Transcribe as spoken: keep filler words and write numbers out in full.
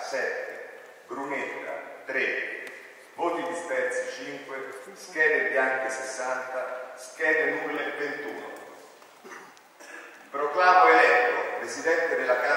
sette, Brunetta tre, voti dispersi cinque, schede bianche sessanta, schede nulle ventuno. Proclamo eletto Presidente della Camera